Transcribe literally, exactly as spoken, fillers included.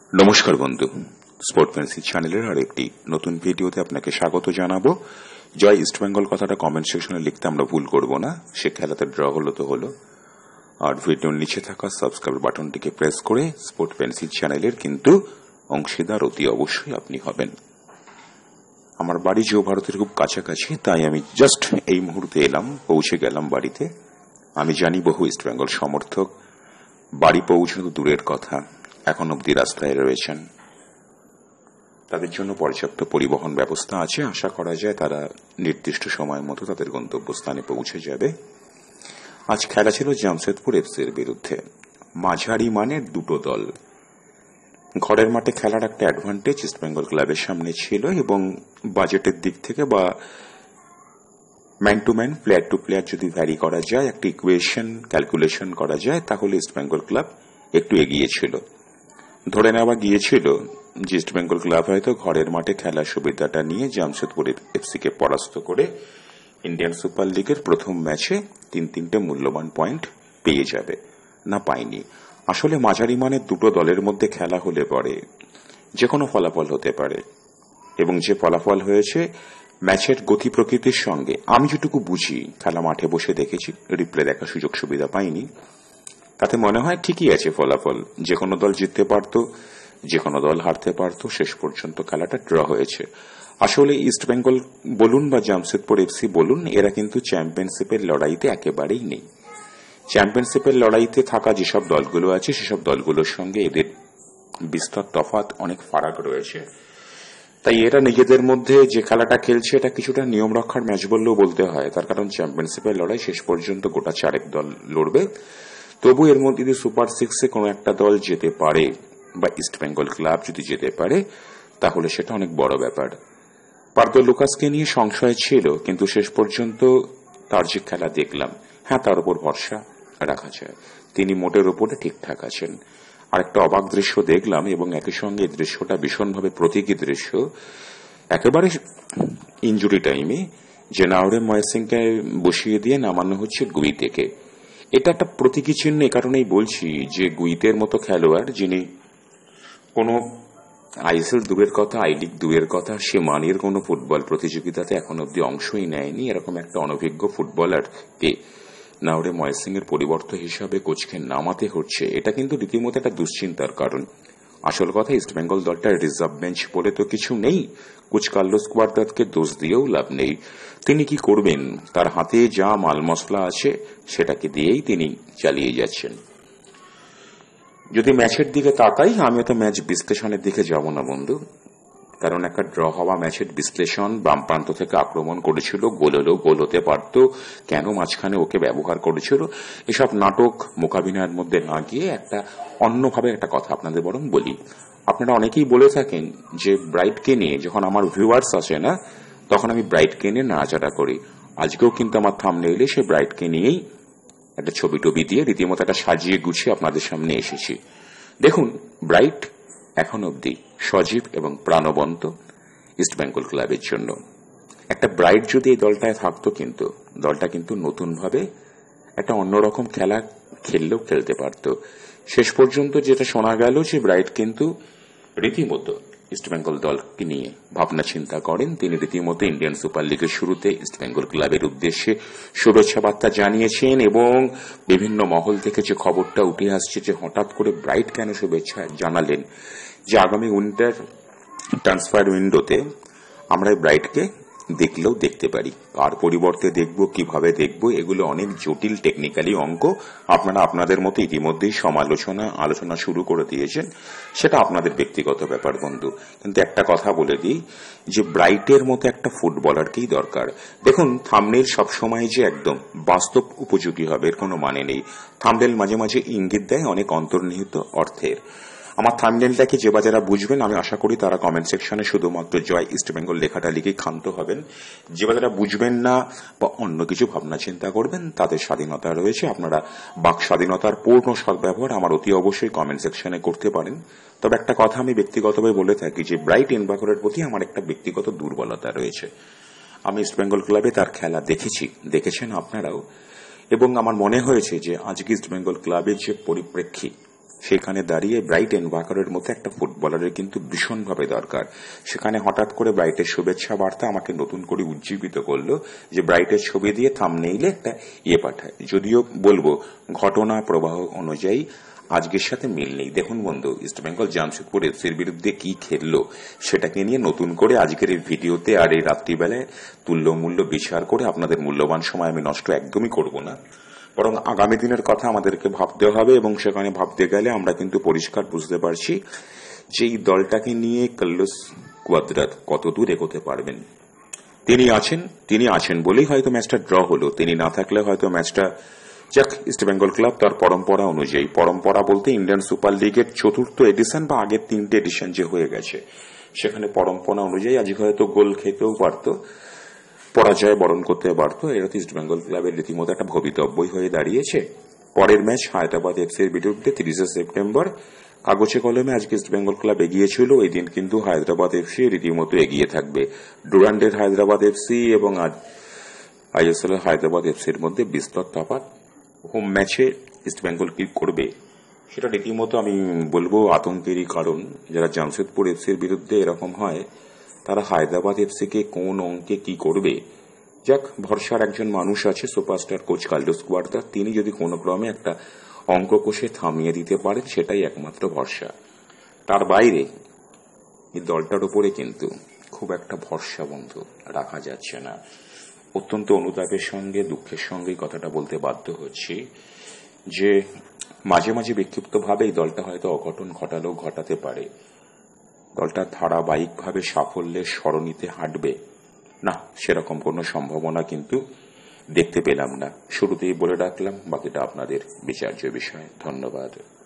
নমস্কার বন্ধু, sport fancy চ্যানেলের আর একটি নতুন ভিডিওতে আপনাকে স্বাগত জানাবো। জয় ইস্ট বেঙ্গল কথাটা কমেন্ট সেকশনে লিখতে আমরা ভুল করব না। সে খেলাতে ড্র হলো তো হলো। আর ভিডিওর নিচে থাকা সাবস্ক্রাইব বাটনটিকে প্রেস করে স্পোর্ট ফ্যান্সি চ্যানেলের কিন্তু অংশীদার অতি অবশ্যই আপনি হবেন। আমার বাড়ি জিও ভারতের খুব কাছাকাছি, তাই আমি জাস্ট এই মুহূর্তে এলাম, পৌঁছে গেলাম বাড়িতে। আমি জানি বহু ইস্ট বেঙ্গল সমর্থক বাড়ি পৌঁছানো দূরের কথা, এখন অব্দি রাস্তায় রয়েছেন। তাদের জন্য পর্যাপ্ত পরিবহন ব্যবস্থা আছে। আশা করা যায় তারা নির্দিষ্ট সময় মতো তাদের গন্তব্যস্থানে পৌঁছে যাবে। আজ খেলা ছিল জামশেদপুর এফসির বিরুদ্ধে। মাঝারি মানের দুটো দল। ঘরের মাঠে খেলার একটা অ্যাডভান্টেজ ইস্ট বেঙ্গল ক্লাবের সামনে ছিল, এবং বাজেটের দিক থেকে বা man to man, player to player যদি ভ্যারি করা যায়, একটা ইকুয়েশন ক্যালকুলেশন করা যায়, তাহলে ইস্ট বেঙ্গল ক্লাব একটু এগিয়ে ছিল। ধরে নেওয়া গিয়েছিল যে ইস্ট বেঙ্গল ক্লাব হয়তো ঘরের মাঠে খেলার সুবিধাটা নিয়ে জামশেদপুর এফসিকে পরাস্ত করে ইন্ডিয়ান সুপার লিগের প্রথম ম্যাচে তিন তিনটে মূল্যবান পয়েন্ট পেয়ে যাবে। না, পায়নি। আসলে মাঝারি মানের দুটো দলের মধ্যে খেলা হলে পরে যে কোনো ফলাফল হতে পারে, এবং যে ফলাফল হয়েছে ম্যাচের গতি প্রকৃতির সঙ্গে আমি যেটুকু বুঝি, খেলা মাঠে বসে দেখেছি, রিপ্লে দেখার সুযোগ সুবিধা পাইনি, তাতে মনে হয় ঠিকই আছে ফলাফল। যে কোনো দল জিততে পারত, যে কোনো দল হারতে পারত, শেষ পর্যন্ত খেলাটা ড্র হয়েছে। আসলে ইস্ট বেঙ্গল বলুন বা জামশেদপুর এফসি বলুন, এরা কিন্তু চ্যাম্পিয়নশিপের লড়াইতে একেবারেই নেই। চ্যাম্পিয়নশিপের লড়াইতে থাকা যেসব দলগুলো আছে সেসব দলগুলোর সঙ্গে এদের বিস্তর তফাৎ, অনেক ফারাক রয়েছে। তাই এরা নিজেদের মধ্যে যে খেলাটা খেলছে এটা কিছুটা নিয়ম রক্ষার ম্যাচ বললেও বলতে হয়। তার কারণ চ্যাম্পিয়নশিপের লড়াই শেষ পর্যন্ত গোটা চারেক দল লড়বে। তবু এর মধ্যে যদি সুপার সিক্সে কোনো একটা দল যেতে পারে বা ইস্ট বেঙ্গল ক্লাব যদি যেতে পারে, তাহলে সেটা অনেক বড় ব্যাপার। পার্থ লুকাসকে নিয়ে সংশয় ছিল, কিন্তু শেষ পর্যন্ত তার যে খেলা দেখলাম, হ্যাঁ, তার উপর ভরসা রাখা যায়। তিনি মোটের ওপরে ঠিকঠাক আছেন। আর একটা অবাক দৃশ্য দেখলাম, এবং একই সঙ্গে এই দৃশ্যটা ভীষণভাবে প্রতীকী দৃশ্য। একেবারে ইঞ্জুরি টাইমে যে নাওরে ময়সিংকে বসিয়ে দিয়ে নামানো হচ্ছে গুই থেকে। এটা একটা প্রতীকী চিহ্ন। এ কারণেই বলছি যে গুইতের মতো খেলোয়াড়, যিনি কোনো আইএসএল দূরের কথা, আই লিগ দূরের কথা, সে মানের কোনো ফুটবল প্রতিযোগিতাতে এখন অব্দি অংশই নেয়নি, এরকম একটা অনভিজ্ঞ ফুটবলারকে নাওরে ময়সিং এর পরিবর্তন হিসাবে কোচকে নামাতে হচ্ছে, এটা কিন্তু রীতিমতো একটা দুশ্চিন্তার কারণ। আসল কথা, ইস্ট বেঙ্গল দলটার রিজার্ভ বেঞ্চ বলে তো কিছু নেই। কোচ কার্লোস কুয়াদ্রাতকে দোষ দিয়েও লাভ নেই। তিনি কি করবেন? তার হাতে যা মাল মশলা আছে সেটাকে দিয়েই তিনি চালিয়ে যাচ্ছেন। যদি ম্যাচের দিকে তাকাই, আমি তো ম্যাচ বিশ্লেষণের দিকে যাব না বন্ধু, কারণ একটা ড্র হওয়া ম্যাচের বিশ্লেষণ, বাম প্রান্ত থেকে আক্রমণ করেছিল, গোল হলেও গোল হতে পারত, কেন মাঝখানে ওকে ব্যবহার করেছিল, এসব নাটক মোকাবিলার মধ্যে না গিয়ে একটা অন্যভাবে একটা কথা আপনাদের বরং বলি। আপনারা অনেকেই বলে থাকেন যে ব্রাইটকে নিয়ে যখন আমার ভিউয়ার্স আসে না, তখন আমি ব্রাইটকে নিয়ে নাড়াচাড়া করি। আজকেও কিন্তু আমার থাম্বনেইলে সে ব্রাইটকে নিয়েই একটা ছবি টবি দিয়ে রীতিমতো একটা সাজিয়ে গুছিয়ে আপনাদের সামনে এসেছি। দেখুন, ব্রাইট এখন অব্দি সজীব এবং প্রাণবন্ত ইস্ট বেঙ্গল ক্লাবের জন্য। একটা ব্রাইট যদি এই দলটায় থাকতো, কিন্তু দলটা কিন্তু নতুনভাবে একটা অন্যরকম খেলা খেললেও খেলতে পারত। শেষ পর্যন্ত যেটা শোনা গেল যে ব্রাইট কিন্তু রীতিমতো ইস্ট বেঙ্গল দলকে নিয়ে ভাবনা চিন্তা করেন। তিনি রীতিমতো ইন্ডিয়ান সুপার লিগের শুরুতে ইস্ট বেঙ্গল ক্লাবের উদ্দেশ্যে শুভেচ্ছা বার্তা জানিয়েছেন, এবং বিভিন্ন মহল থেকে যে খবরটা উঠে আসছে যে হঠাৎ করে ব্রাইট কেন শুভেচ্ছা জানালেন, যে আগামী উইন্টার ট্রান্সফার উইন্ডোতে আমরা ব্রাইটকে দেখলেও দেখতে পারি। কার পরিবর্তে দেখব, কিভাবে দেখব, এগুলো অনেক জটিল টেকনিক্যালি অঙ্ক। আপনারা আপনাদের মতো ইতিমধ্যেই সমালোচনা আলোচনা শুরু করে দিয়েছেন, সেটা আপনাদের ব্যক্তিগত ব্যাপার বন্ধু। কিন্তু একটা কথা বলে দিই যে ব্রাইটের মতো একটা ফুটবলারকেই দরকার। দেখুন, থাম্বনেল সবসময় যে একদম বাস্তব উপযোগী হবে এর কোনো মানে নেই। থাম্বনেল মাঝে মাঝে ইঙ্গিত দেয় অনেক অন্তর্নিহিত অর্থের। আমার থাম্বনেলটাকে যে বা যারা বুঝবেন, আমি আশা করি তারা কমেন্ট সেকশনে শুধুমাত্র জয় ইস্ট বেঙ্গল লেখাটা লিখে ক্ষান্ত হবেন। যে বা যারা বুঝবেন না বা অন্য কিছু ভাবনা চিন্তা করবেন, তাদের স্বাধীনতা রয়েছে। আপনারা বাক স্বাধীনতার পূর্ণ সদ্ব্যবহার আমার অতি অবশ্যই কমেন্ট সেকশনে করতে পারেন। তবে একটা কথা আমি ব্যক্তিগতভাবে বলে থাকি যে ব্রাইট এনবাকরের প্রতি আমার একটা ব্যক্তিগত দুর্বলতা রয়েছে। আমি ইস্ট বেঙ্গল ক্লাবে তার খেলা দেখেছি, দেখেছেন আপনারাও, এবং আমার মনে হয়েছে যে আজকে ইস্ট বেঙ্গল ক্লাবের যে পরিপ্রেক্ষিত, সেখানে দাঁড়িয়ে ব্রাইটন ওয়াকারের মতো একটা ফুটবলারের কিন্তু ভীষণভাবে দরকার। সেখানে হঠাৎ করে ব্রাইটের শুভেচ্ছা বার্তা আমাকে নতুন করে উজ্জীবিত করলো যে ব্রাইটের ছবি দিয়ে থাম্বনেইলে একটা ইয়ে পাঠায়। যদিও বলবো ঘটনা প্রবাহ অনুযায়ী আজকের সাথে মিল নেই। দেখুন বন্ধু, ইস্টবেঙ্গল জামশেদপুর এফসির বিরুদ্ধে কি খেললো সেটাকে নিয়ে নতুন করে আজকের এই ভিডিওতে আর এই রাত্রিবেলায় তুল্যমূল্য বিচার করে আপনাদের মূল্যবান সময় আমি নষ্ট একদমই করব না, বরং আগামী দিনের কথা আমাদেরকে ভাবতে হবে। এবং সেখানে ভাবতে গেলে আমরা কিন্তু পরিষ্কার বুঝতে পারছি যে এই দলটাকে নিয়ে কার্লোস কুয়াদ্রাত কত দূর এগোতে পারবেন। তিনি আছেন তিনি আছেন বলেই হয়তো ম্যাচটা ড্র হলো, তিনি না থাকলে হয়তো ম্যাচটা, যাক, ইস্টবেঙ্গল ক্লাব তার পরম্পরা অনুযায়ী, পরম্পরা বলতে ইন্ডিয়ান সুপার লিগের চতুর্থ এডিশন বা আগের তিনটে এডিশন যে হয়ে গেছে সেখানে পরম্পরা অনুযায়ী আজকে হয়তো গোল খেতেও পারত, পরাজয় বরণ করতে পারত। এটা তো ইস্টবেঙ্গল ক্লাবের রীতিমতো একটা ভবিতব্যই হয়ে দাঁড়িয়েছে। পরের ম্যাচ হায়দ্রাবাদ এফসির বিরুদ্ধে তিরিশে সেপ্টেম্বর। কাগজে কলমে আজকে ইস্টবেঙ্গল ক্লাব এগিয়ে ছিল, ওই দিন কিন্তু হায়দ্রাবাদ এফসি রীতিমতো এগিয়ে থাকবে। ডুরান্ডের হায়দ্রাবাদ এফসি এবং আইএসএল এর হায়দ্রাবাদ এফসির মধ্যে বিস্তর তফাৎ। হোম ম্যাচে ইস্টবেঙ্গল কি করবে সেটা রীতিমতো আমি বলবো আতঙ্কেরই কারণ। যারা জামশেদপুর এফসির বিরুদ্ধে এরকম হয় তারা হায়দ্রাবাদ এফসিকে কোন অঙ্কে কি করবে। যাক, ভরসার একজন মানুষ আছে, সুপারস্টার কোচ কার্লোস কুয়াদ্রাত, তিনি যদি কোনো ক্রমে একটা অঙ্ক কষে থামিয়ে দিতে পারেন সেটাই একমাত্র ভরসা। তার বাইরে এই দলটার উপরে কিন্তু খুব একটা ভরসা বন্ধু রাখা যাচ্ছে না। অত্যন্ত অনুতাপের সঙ্গে দুঃখের সঙ্গে কথাটা বলতে বাধ্য হচ্ছি যে মাঝে মাঝে বিক্ষিপ্তভাবে এই দলটা হয়তো অঘটন ঘটালেও ঘটাতে পারে। দলটা ধারাবাহিকভাবে সাফল্যের সরণিতে হাঁটবে না, সেরকম কোনো সম্ভাবনা কিন্তু দেখতে পেলাম না। শুরুতেই বলে রাখলাম, বাকিটা আপনাদের বিচার্য বিষয়। ধন্যবাদ।